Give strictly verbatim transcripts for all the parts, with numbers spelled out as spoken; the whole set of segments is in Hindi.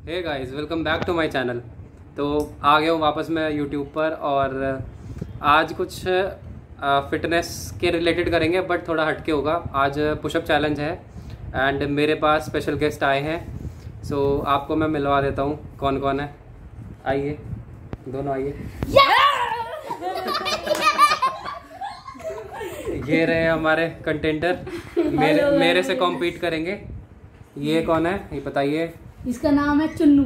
Hey guys, welcome back to my channel. तो आ गया हूँ वापस मैं यूट्यूब पर और आज कुछ फिटनेस के रिलेटेड करेंगे, बट थोड़ा हटके होगा। आज पुशअप चैलेंज है एंड मेरे पास स्पेशल गेस्ट आए हैं। सो so, आपको मैं मिलवा देता हूँ कौन कौन है। आइए, दोनों आइए। ये रहे हमारे कंटेंटर, मेरे मेरे से कॉम्पीट करेंगे। ये कौन है, ये बताइए। इसका नाम है चुन्नू।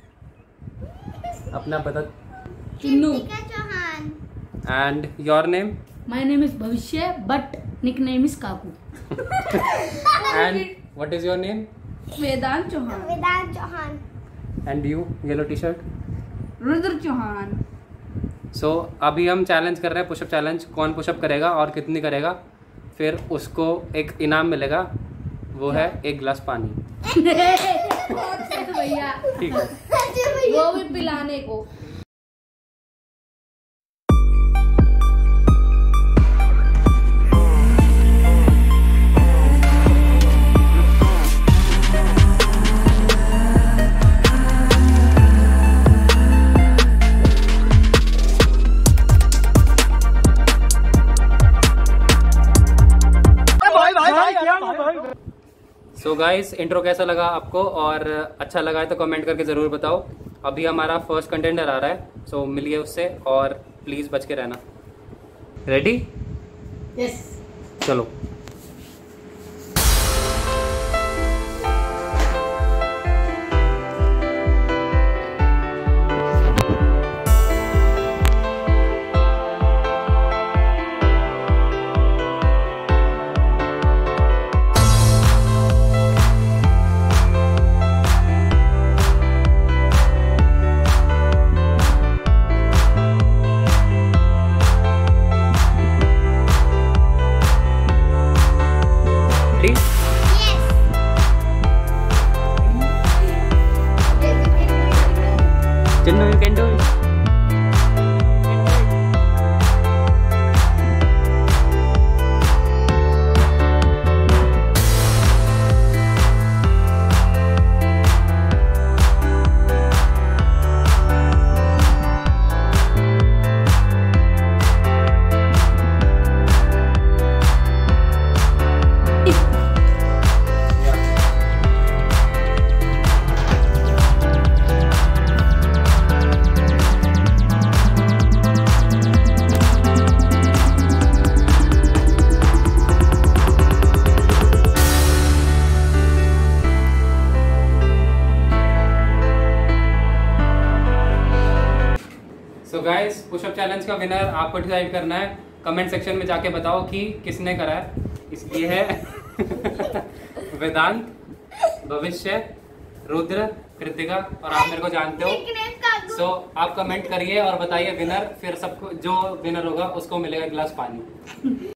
अपना बता। Chunnu. Chauhan. And your name? My name is Bhavishya but nick name is Kaku. And what is your name? Vedant Chauhan. Vedant Chauhan. And you, yellow T shirt? Rudra Chauhan. So so, अभी हम चैलेंज कर रहे हैं, पुशअप चैलेंज। कौन पुशअप करेगा और कितनी करेगा, फिर उसको एक इनाम मिलेगा, वो है एक गिलास पानी। भैया ठीक है, वो भी पिलाने को। सो गाइस, इंट्रो कैसा लगा आपको, और अच्छा लगा है तो कमेंट करके ज़रूर बताओ। अभी हमारा फर्स्ट कंटेंडर आ रहा है, सो so, मिलिए उससे और प्लीज़ बच के रहना। रेडी? यस। चलो। Chinnu, you can do it. So guys, pushup challenge का विनर आपको डिसाइड करना है। कमेंट सेक्शन में जाके बताओ कि किसने करा है। इसलिए है वेदांत, भविष्य, रुद्र, कृतिका और आप मेरे को जानते हो। सो so, आप कमेंट करिए और बताइए विनर। फिर सबको जो विनर होगा उसको मिलेगा गिलास पानी।